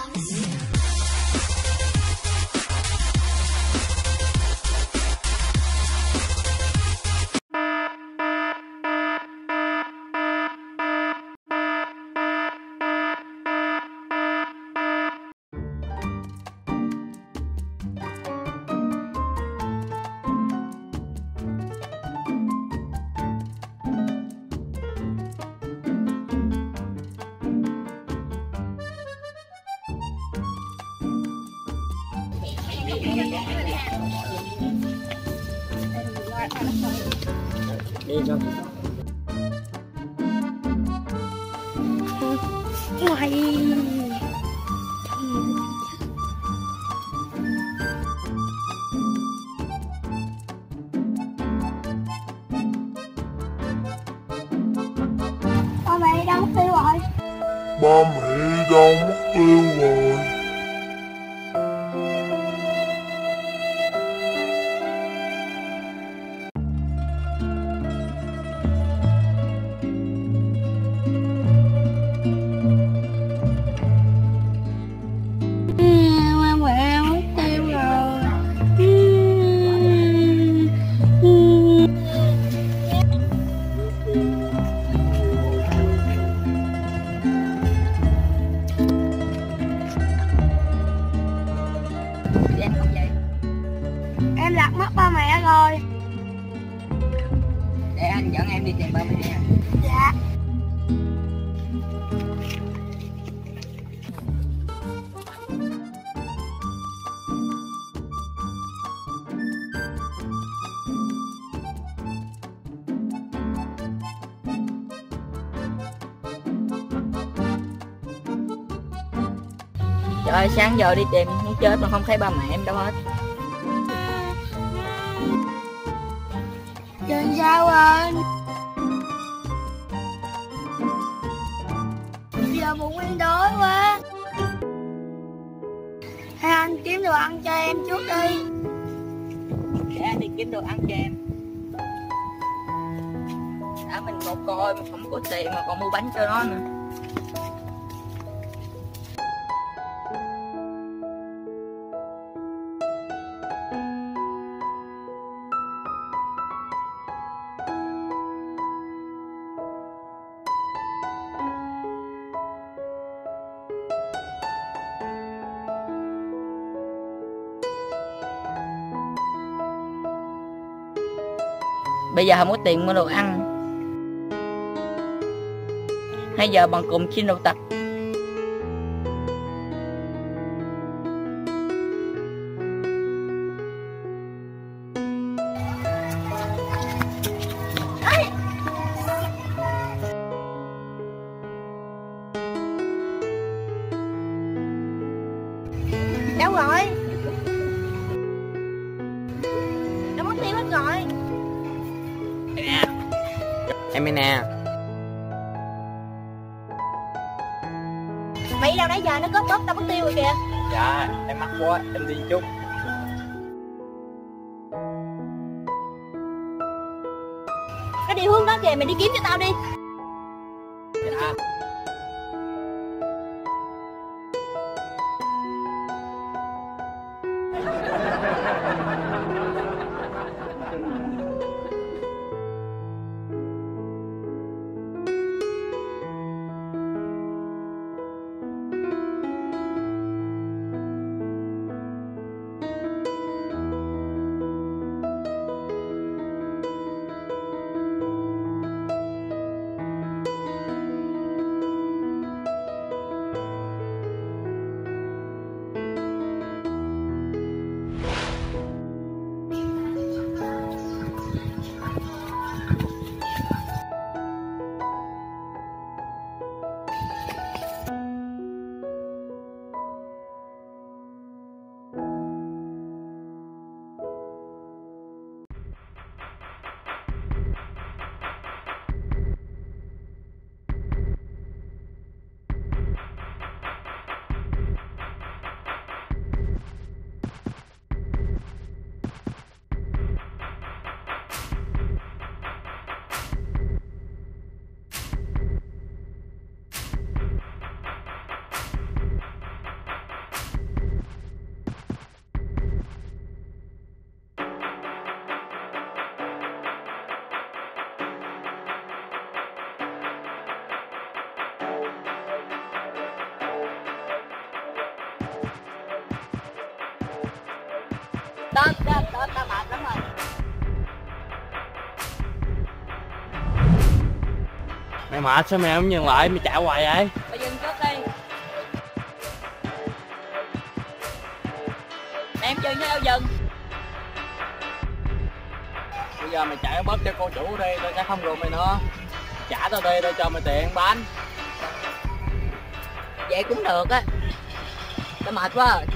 Đi cho ngoài ba mẹ đâu mất tiêu rồi. Ba mẹ đâu mất tiêu rồi. Ba mẹ mất tiêu rồi. Em không vậy. Em lạc mất ba mẹ rồi. Để anh dẫn em đi tìm ba mẹ. Dạ. Trời ơi, sáng giờ đi tìm muốn chết mà không thấy ba mẹ em đâu hết. Giờ sao rồi? Giờ bụng em đói quá. Hay anh kiếm đồ ăn cho em trước đi. Để anh đi kiếm đồ ăn cho em. Đã mình một coi mà không có tiền mà còn mua bánh cho nó nữa. Bây giờ không có tiền mua đồ ăn. Hay giờ bằng cùng xin đồ tặc. Đâu rồi? Nó mất tiêu hết rồi. em đây nè. Mày đâu nãy giờ nó cướp tóc tao mất tiêu rồi kìa. Dạ em mắc quá, em đi chút. Nó đi hướng đó kìa, mày đi kiếm cho tao đi. Dạ. Tao mệt lắm rồi. Mày mệt sao mày không dừng lại, mày chạy hoài vậy? Mày dừng trước đi. Mày em chơi với đâu dừng? Bây giờ mày chạy bớt cho cô chủ đi, tao sẽ không rượt mày nữa. Trả tao đi, tao cho mày tiền bánh. Vậy cũng được á. Tao mệt quá rồi.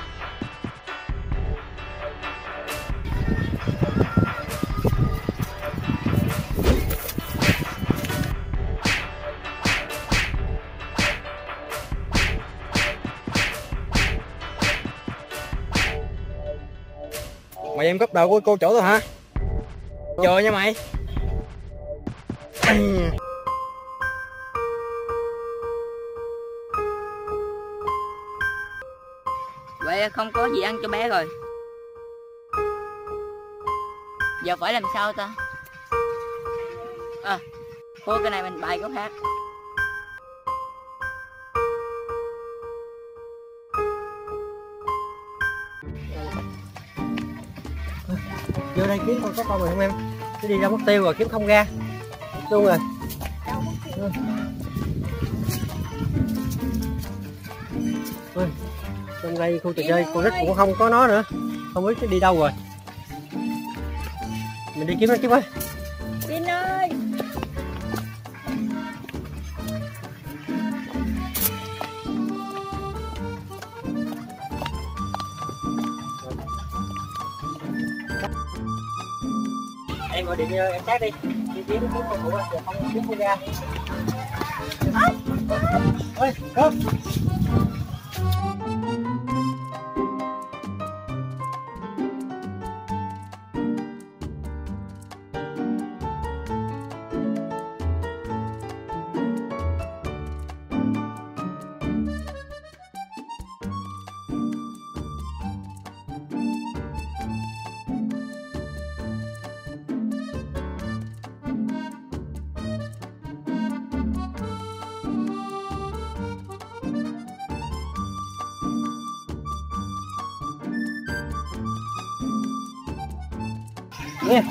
Mày em cúp đầu của cô chủ tao hả? Chờ nha mày. Vậy không có gì ăn cho bé rồi. Giờ phải làm sao ta? Thôi cái này mình bày có khác. Vô đây kiếm con có con rồi không em? Chứ đi ra mất tiêu rồi kiếm không ra luôn rồi. Trong đây khu trò chơi con nít cũng không có nó nữa, không biết đi đâu rồi. Mình đi kiếm nó chứ ơi. Vin ơi. Em gọi điện cho em khác đi kiếm con cụ giờ không kiếm không ra. Ôi cơm. Nè,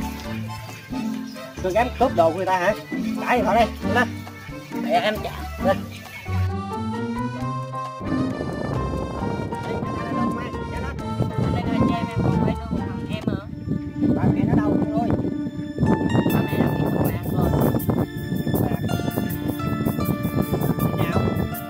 tôi dám cướp đồ của người ta hả? Trả điện thoại đây, lên. Để em trả. Lên. Ba mẹ nó đâu rồi? Ba mẹ nó đi công an rồi. Đi nào?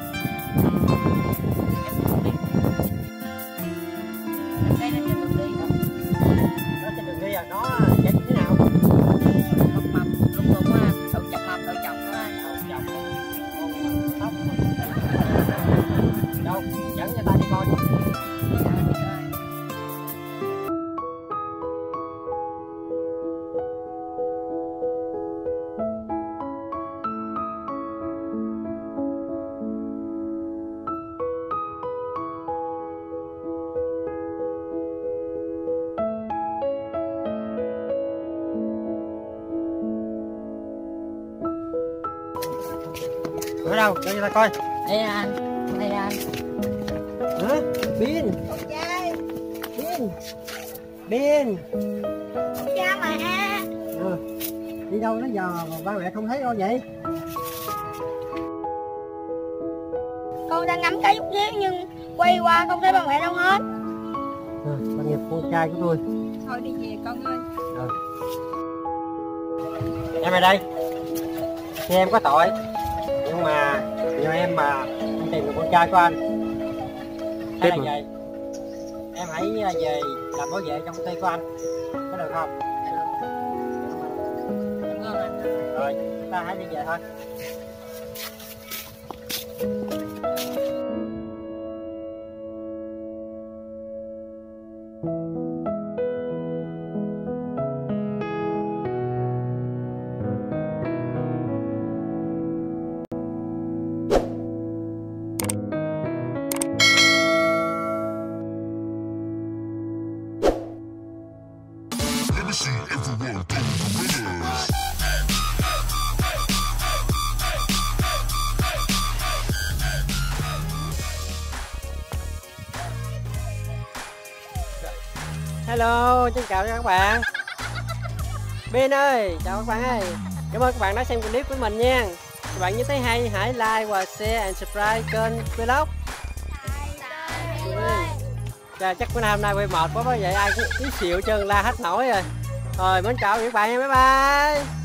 Em thấy nó trên đường đi đó. Nó trên đường đi à? Nó chạy như thế nào? Mập mập, lung lung á, đầu chọc mập, đầu chọc đó. Đầu chọc, tóc. Đâu? Dẫn cho ta đi coi. Ở đâu? Cho người ta coi. Đây anh, đây anh. Hả? Pin. Con trai. Pin. Pin. Con cha mẹ. Đi đâu nó giờ mà ba mẹ không thấy đâu vậy? Con đang ngắm cái chút xíu nhưng quay qua không thấy ba mẹ đâu hết. Tội nghiệp con trai của tôi. Thôi đi về con ơi. Em ở đây. Thì em có tội. Nhưng mà nhờ em mà em tìm được con trai của anh. Hay là vậy? Em hãy về làm bảo vệ trong công ty của anh. Có được không? Cảm ơn anh. Rồi, chúng ta hãy đi về thôi. Let me see everyone do gorillas. Hello, xin chào các bạn. Bin ơi, chào các bạn ơi. Cảm ơn các bạn đã xem clip của mình nha. Các bạn như thấy hay hãy like và share and subscribe kênh vlog. Chà, chắc bữa nay hôm nay quay mệt quá vậy ai cũng tí xịu chân la hết nổi rồi. Rồi mến chào các bạn nha, bye bye.